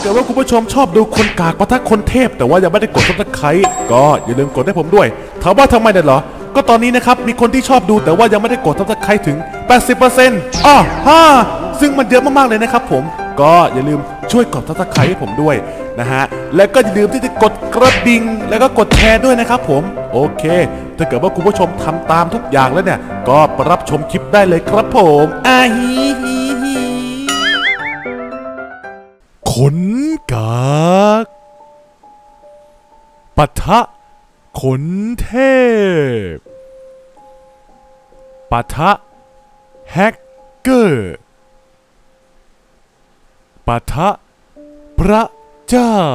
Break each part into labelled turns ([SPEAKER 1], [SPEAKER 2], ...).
[SPEAKER 1] กิดว่าคุณผู้ชมชอบดูคนกากปะทะคนเทพแต่ว่ายังไม่ได้กดซับสไครต์ก็อย่าลืมกดให้ผมด้วยถามว่าทำไมเนี่ยเหรอก็ตอนนี้นะครับมีคนที่ชอบดูแต่ว่ายังไม่ได้กดซับสไครต์ถึง 80% ซึ่งมันเยอะมากๆเลยนะครับผมก็อย่าลืมช่วยกดซับสไครต์ให้ผมด้วยนะฮะและก็อย่าลืมที่จะกดกระดิ่งแล้วก็กดแชร์ด้วยนะครับผมโอเคถ้าเกิดว่าคุณผู้ชมทำตามทุกอย่างแล้วเนี่ยก็รับชมคลิปได้เลยครับผมขนกากปะทะขนเทพปะทะแฮกเกอร์ปะทะพระเจ้า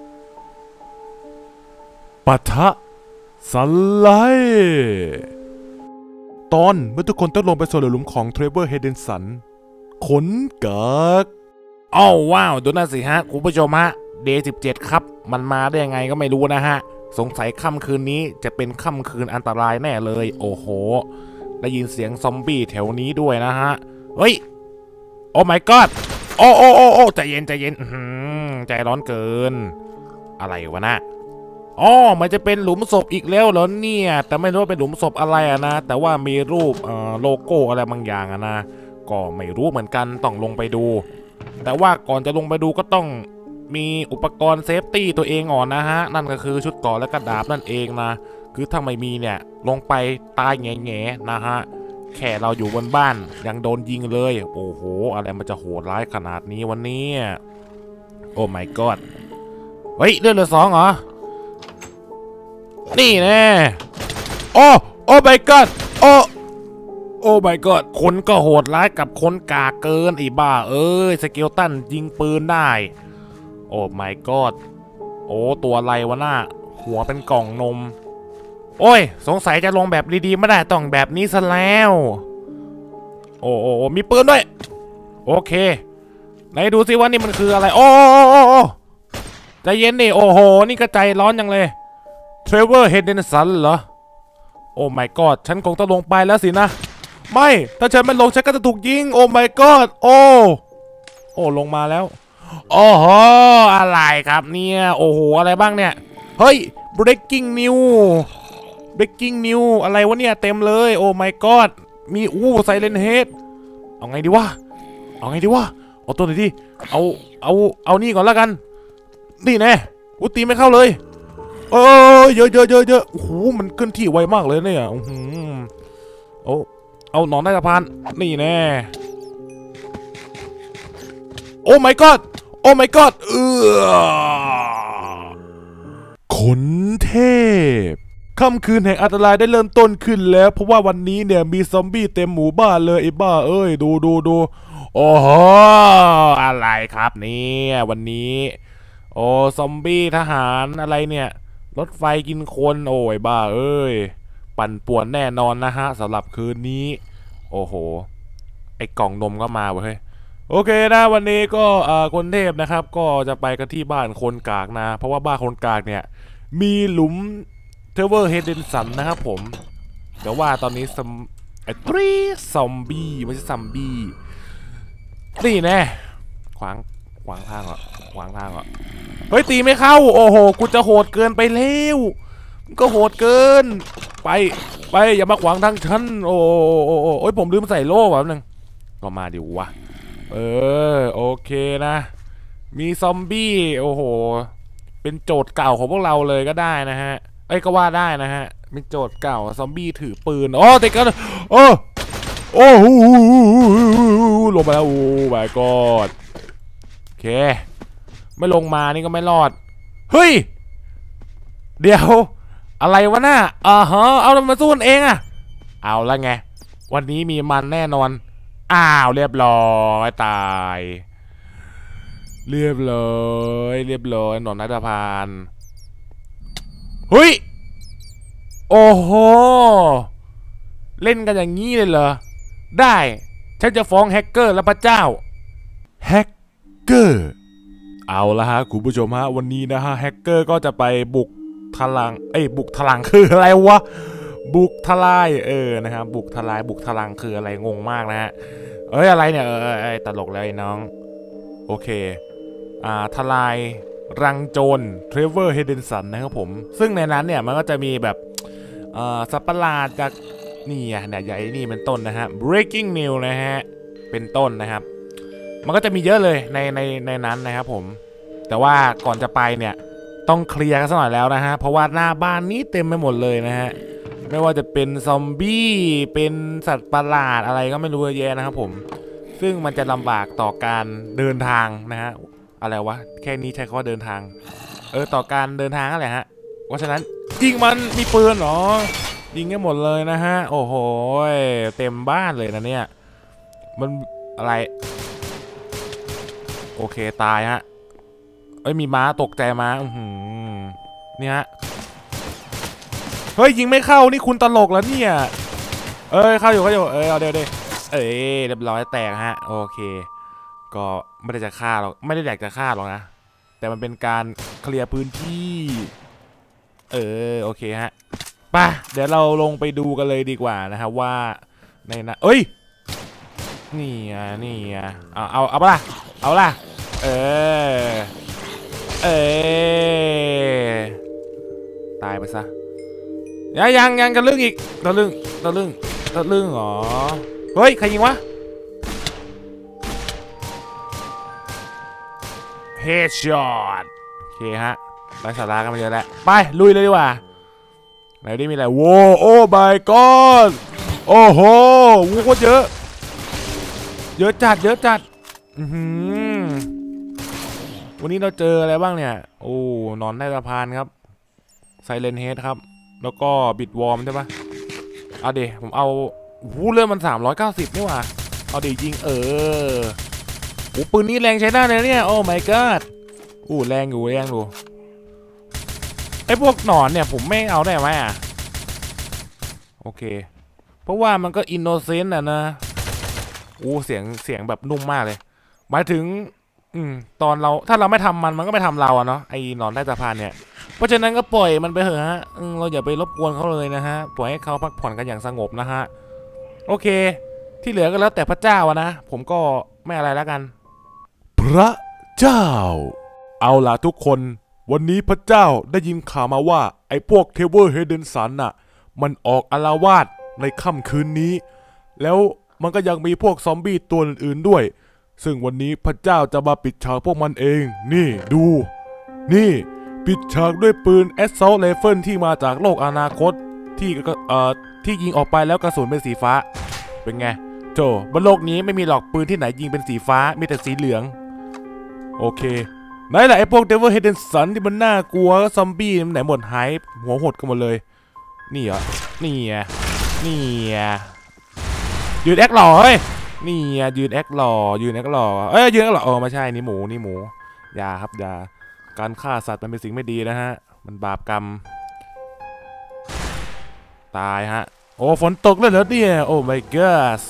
[SPEAKER 1] ปะทะสไลด์ตอนเมื่อทุกคนต้องลงไปสู่หลุมของเทรเวอร์เฮเดนสันขนกาก
[SPEAKER 2] อ้าวว้าวดูน่าสิฮะคุณผู้ชมฮะDay 17ครับมันมาได้ยังไงก็ไม่รู้นะฮะสงสัยค่ำคืนนี้จะเป็นค่ำคืนอันตรายแน่เลยโอ้โหได้ยินเสียงซอมบี้แถวนี้ด้วยนะฮะเฮ้ยโอ้ my god โอ้ใจเย็นใจร้อนเกินอะไรวะนะอ๋อมันจะเป็นหลุมศพอีกแล้วเหรอเนี่ยแต่ไม่รู้ว่าเป็นหลุมศพอะไรอะนะแต่ว่ามีรูปโลโก้อะไรบางอย่างอะนะก็ไม่รู้เหมือนกันต้องลงไปดูแต่ว่าก่อนจะลงไปดูก็ต้องมีอุปกรณ์เซฟตี้ตัวเองก่อนนะฮะนั่นก็คือชุดเกราะและกระดาบนั่นเองนะคือถ้าไม่มีเนี่ยลงไปตายแง่ๆนะฮะแค่เราอยู่บนบ้านยังโดนยิงเลยโอ้โหอะไรมันจะโหดร้ายขนาดนี้วันนี้โอ้ my god เฮ้ยเลือดเหลือ2เหรอนี่แน่โอ้ my god โอ้ my god คนก็โหดร้ายกับคนกากเกินไอ้บ้าเอ้ยสเกลตันยิงปืนได้โอ้ my god โอ้ตัวอะไรวะหน้าหัวเป็นกล่องนมโอ้ยสงสัยจะลงแบบดีๆไม่ได้ต้องแบบนี้ซะแล้วโอ้มีปืนด้วยโอเคไหนดูสิว่านี่มันคืออะไรโอ้ใจเย็นดิโอ้โหนี่ก็ใจร้อนจังเลยเทรเวอร์เฮเดนสันเหรอโอ้ my god ฉันคงต้องลงไปแล้วสินะไม่ถ้าฉันไม่ลงฉันก็จะถูกยิงโอ้ my god โอ้ลงมาแล้วโอ้โหอะไรครับเนี่ยโอ้โหอะไรบ้างเนี่ยเฮ้ย breaking news อะไรวะเนี่ยเต็มเลยโอ้ my god มีไซเลนเฮดเอาไงดีวะเอาตัวไหนดีเอานี่ก่อนแล้วกันนี่แน่ตีไม่เข้าเลยเยอะโอ้โหมันเคลื่อนที่ไวมากเลยเนี่ยเอาหนอนได้สะพานนี่แน่โอ้ my god
[SPEAKER 1] ขนเทพค่ำคืนแห่งอันตรายได้เริ่มต้นขึ้นแล้วเพราะว่าวันนี้เนี่ยมีซอมบี้เต็มหมู่บ้านเลยไอ้บ้าเอ้ยดู
[SPEAKER 2] โอ้โหอะไรครับเนี่ยวันนี้โอ้ซอมบี้ทหารอะไรเนี่ยรถไฟกินคนโอ้ยบ้าเอ้ยปั่นป่วนแน่นอนนะฮะสำหรับคืนนี้โอ้โหไอ้กล่องนมก็มาเว้ยโอเคนะวันนี้ก็คนเทพนะครับก็จะไปกันที่บ้านคนกากนะเพราะว่าบ้านคนกากเนี่ยมีหลุมเทเวอร์เฮเดนสันนะครับผมแต่ว่าตอนนี้ซอมบี้ไม่ใช่ซัมบี้นี่แน่ขวางทางเหรอเฮ้ยตีไม่เข้าโอ้โหกูจะโหดเกินไปแล้วก็โหดเกินไปอย่ามาขวางทางฉันโอ้ยผมลืมใส่โล่แบบนึงก็มาดิวะโอเคนะมีซอมบี้โอ้โหเป็นโจทย์เก่าของพวกเราเลยก็ได้นะฮะก็ว่าได้นะฮะเป็นโจทย์เก่าซอมบี้ถือปืนแต่กันโอ้ลงมาแล้วโอ้ my god โอเคไม่ลงมานี่ก็ไม่รอดเฮ้ยเดี๋ยวอะไรวะน่ะเอามาสู้กันเองอะเอาละไงวันนี้มีมันแน่นอนเรียบร้อยตายเรียบร้อยหนอนนัทพานเฮ้ยโอ้โหเล่นกันอย่างนี้เลยเหรอได้ฉันจะฟ้องแฮกเกอร์และพระเจ้า
[SPEAKER 1] แฮกเกอร์เอาละฮะคุณผู้ชมฮะวันนี้นะฮะแฮกเกอร์ก็จะไปบุกทลางคืออะไรวะบุกทลายนะครับบุกทลางคืออะไรงงมากนะฮะอะไรเนี่ยตลกเลยน้องโอเค
[SPEAKER 2] ทลายรังโจรเทรเวอร์เฮเดนสันนะครับผมซึ่งในนั้นเนี่ยมันก็จะมีแบบสัตว์ประหลาดจากนี่เนี่ยใหญ่นี่เป็นต้นนะฮะ breaking news นะฮะเป็นต้นนะครับมันก็จะมีเยอะเลยในนั้นนะครับผมแต่ว่าก่อนจะไปเนี่ยต้องเคลียร์กันสักหน่อยแล้วนะฮะเพราะว่าหน้าบ้านนี้เต็มไปหมดเลยนะฮะไม่ว่าจะเป็นซอมบี้เป็นสัตว์ประหลาดอะไรก็ไม่รู้เยอะแยะนะครับผมซึ่งมันจะลำบากต่อการเดินทางนะฮะอะไรวะแค่นี้ใช้คำว่าเดินทางต่อการเดินทางอะไรฮะเพราะฉะนั้นยิงมันมีปืนเหรอยิงให้หมดเลยนะฮะโอ้โหเต็มบ้านเลยนะเนี่ยมันอะไรโอเคตายฮะมีม้าตกใจม้านี่ฮะเฮ้ยยิงไม่เข้านี่คุณตลกแล้วเนี่ยเข้าอยู่เอาเดี๋ยวเรียบร้อยแตกฮะโอเคก็ไม่ได้จะฆ่าหรอกไม่ได้อยากจะฆ่าหรอกนะแต่มันเป็นการเคลียร์พื้นที่โอเคฮะไปเดี๋ยวเราลงไปดูกันเลยดีกว่านะครับว่าในนั้นนี่เอาปะล่ะเอาล่ะตายไปซะยังกันเรื่องอีกตะลึงหรอเฮ้ยใครยิงวะเฮดช็อตโอเคฮะไร้สาระกันมาเยอะแล้วไปลุยเลยดีกว่าไหนได้มีอะไรโว้โอ้ my god โอ้โหวูโคตรเยอะจัดวันนี้เราเจออะไรบ้างเนี่ยโอ้นอนใต้สะพานครับไซเลนเฮดครับแล้วก็บิดวอร์มใช่ปะเอาดิผมเอาเลื่อนมัน390นี่หว่าเอาดิยิงปืนนี้แรงใช้ได้เลยเนี่ยโอ้ my god แรงอยู่ไอ้พวกหนอนเนี่ยผมไม่เอาได้ไหมโอเคเพราะว่ามันก็อินโนเซนต์นะเสียงแบบนุ่มมากเลยหมายถึงตอนเราถ้าเราไม่ทำมันก็ไม่ทำเราเนาะไอ้หนอนใต้สะพานเนี่ยเพราะฉะนั้นก็ปล่อยมันไปเถอะฮะเราอย่าไปรบกวนเขาเลยนะฮะปล่อยให้เขาพักผ่อนกันอย่างสงบนะฮะโอเคที่เหลือก็แล้วแต่พระเจ้านะผมก็ไม่อะไรแล้วกัน
[SPEAKER 1] พระเจ้าเอาล่ะทุกคนวันนี้พระเจ้าได้ยินข่าวมาว่าไอ้พวกเทเวอร์เฮเดนสันน่ะมันออกอาละวาดในค่ำคืนนี้แล้วมันก็ยังมีพวกซอมบี้ตัวอื่นๆด้วยซึ่งวันนี้พระเจ้าจะมาปิดฉากพวกมันเองนี่ดูนี่ปิดฉากด้วยปืน Assault Rifle ที่มาจากโลกอนาคตที่ยิงออกไปแล้วกระสุนเป็นสีฟ้าเป็นไงโจบนโลกนี้ไม่มีหรอกปืนที่ไหนยิงเป็นสีฟ้ามีแต่สีเหลืองโอเคไหนแหละไอ้พวกเดวิลเฮเดนสันที่มันน่ากลัวซอมบี้มันไหนหมดหายหัวหดกันหมดเลยนี่เหรอนี่ยืนแอคหล่อเฮ้ยนี่ยืนแอคหล่อยืนแอคหล่อไม่ใช่นี่หมูอย่าครับอย่าการฆ่าสัตว์มันเป็นสิ่งไม่ดีนะฮะมันบาปกรรมตายฮะโอ้ฝนตกเลยเหรอเนี่ยโอ้ my god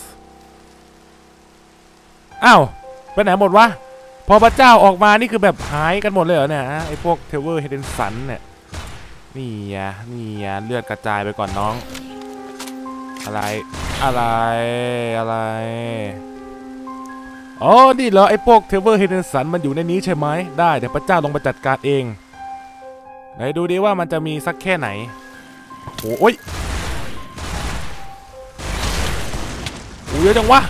[SPEAKER 1] อ้าวไปไหนหมดวะพอพระเจ้าออกมานี่คือแบบหายกันหมดเลยเหรอเนี่ยไอ้พวกเทเวอร์เฮเดนสันเนี่ยนี่เลือดกระจายไปก่อนน้องอะไรอ๋อนี่เหรอไอ้พวกเทเวอร์เฮเดนสันมันอยู่ในนี้ใช่ไหมได้เดี๋ยวพระเจ้าลงมาจัดการเองไหนดูดิว่ามันจะมีสักแค่ไหนโอ้ยเยอะจังวะ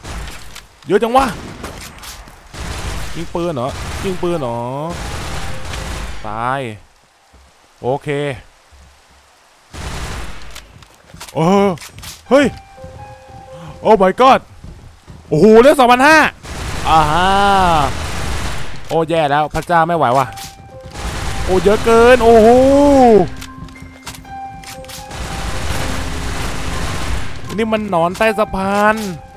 [SPEAKER 1] ยิงปืนเหรอตายโอเคเฮ้ยโอ้ my god โอ้โหเลือด 2,500ฮะโอ้แย่แล้วพระเจ้าไม่ไหวว่ะโอ้เยอะเกินโอ้โหนี่มันหนอนใต้สะพาน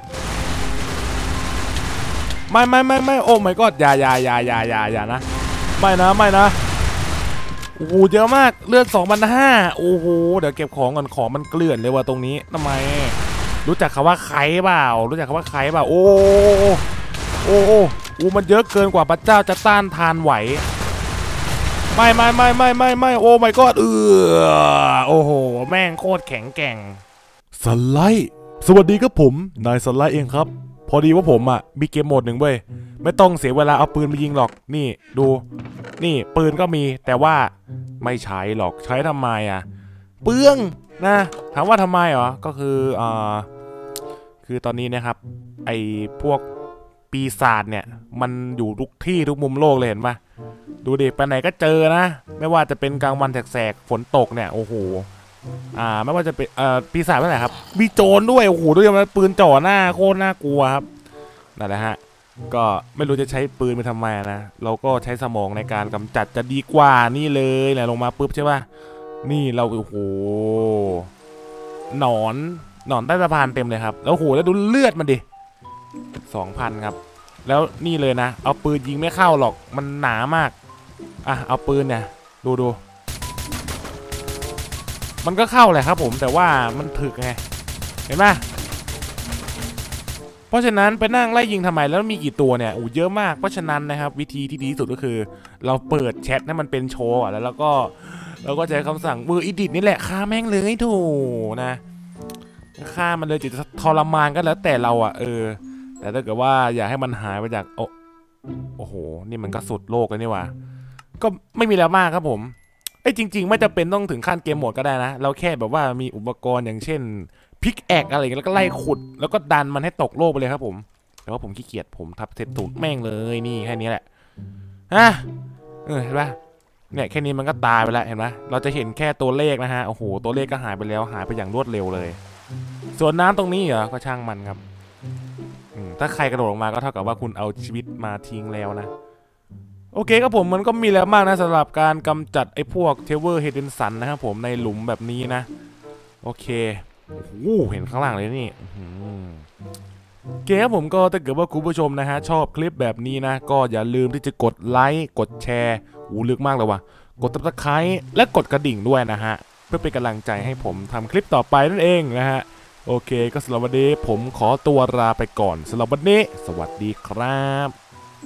[SPEAKER 1] ไม่โอ้ my god อย่านะไม่นะโอ้โหเยอะมากเลือด 2,500โอ้โหเดี๋ยวเก็บของก่อนของมันเกลื่อนเลยว่ะตรงนี้ทำไมรู้จักคำว่าไข่เปล่าโอ้มันเยอะเกินกว่าพระเจ้าจะต้านทานไหวไม่โอ้ my god โอ้โหแม่งโคตรแข็งแกร่งสไลด์สวัสดีครับผมนายสไลด์เองครับ
[SPEAKER 2] พอดีว่าผมอ่ะมีเกมโหมดหนึ่งเว้ยไม่ต้องเสียเวลาเอาปืนไปยิงหรอกนี่ดูนี่ปืนก็มีแต่ว่าไม่ใช้หรอกใช้ทำไมอ่ะเปลืองนะถามว่าทำไมเหรอก็คือตอนนี้นะครับไอ้พวกปีศาจเนี่ยมันอยู่ทุกที่ทุกมุมโลกเลยเห็นปะดูดิไปไหนก็เจอนะไม่ว่าจะเป็นกลางวันแสกๆฝนตกเนี่ยโอ้โหไม่ว่าจะเป็นปีศาจไม่ไหนครับมีโจรด้วยโอ้โหด้วยมันปืนจ่อหน้าโคตรน่ากลัวครับนั่นแหละฮะก็ไม่รู้จะใช้ปืนไปทำไมนะเราก็ใช้สมองในการกำจัดจะดีกว่านี่เลยแหละลงมาปุ๊บใช่ป่ะนี่เราโอ้โหหนอนใต้สะพานเต็มเลยครับแล้วโอ้โหแล้วดูเลือดมันดิ 2,000 ครับแล้วนี่เลยนะเอาปืนยิงไม่เข้าหรอกมันหนามากเอาปืนเนี่ยดูมันก็เข้าแหละครับผมแต่ว่ามันถึกไงเห็นไหมเพราะฉะนั้นไปนั่งไล่ยิงทำไมแล้วมีกี่ตัวเนี่ยเยอะมากเพราะฉะนั้นนะครับวิธีที่ดีที่สุดก็คือเราเปิดแชทให้มันเป็นโชว์แล้วเราก็ใช้คำสั่งมืออีดิทนี่แหละฆ่าแม่งเลยถูกนะฆ่ามันเลยจะทรมานก็แล้วแต่เราแต่ถ้าเกิดว่าอยากให้มันหายไปจากโอ้โหนี่มันก็สุดโลกเลยนี่ว่ะก็ไม่มีแล้วมากครับผมจริงๆไม่จำเป็นต้องถึงขั้นเกมโหมดก็ได้นะเราแค่แบบว่ามีอุปกรณ์อย่างเช่นพิกแอกอะไรแล้วก็ไล่ขุดแล้วก็ดันมันให้ตกโลกไปเลยครับผมแต่ว่าผมขี้เกียจผมทับเซตตูดแม่งเลยนี่แค่นี้แหละเห็นปะเนี่ยแค่นี้มันก็ตายไปแล้วเห็นปะเราจะเห็นแค่ตัวเลขนะฮะโอ้โหตัวเลขก็หายไปแล้วหายไปอย่างรวดเร็วเลยส่วนน้ำตรงนี้เหรอก็ช่างมันครับถ้าใครกระโดดลงมาก็เท่ากับว่าคุณเอาชีวิตมาทิ้งแล้วนะโอเคครับผมมันก็มีแล้วมากนะสำหรับการกำจัดไอ้พวกเทเวอร์เฮเดนสันนะครับผมในหลุมแบบนี้นะโอเคโอ้โหเห็นข้างล่างเลยนี่โอเคครับผมก็ถ้าเกิดว่าคุณผู้ชมนะฮะชอบคลิปแบบนี้นะก็อย่าลืมที่จะกดไลค์กดแชร์ลึกมากเลยว่ะกดติดตามและกดกระดิ่งด้วยนะฮะเพื่อเป็นกำลังใจให้ผมทำคลิปต่อไปนั่นเองนะฮะโอเคก็สำหรับวันนี้ผมขอตัวลาไปก่อนสำหรับวันนี้สวัสดีครับ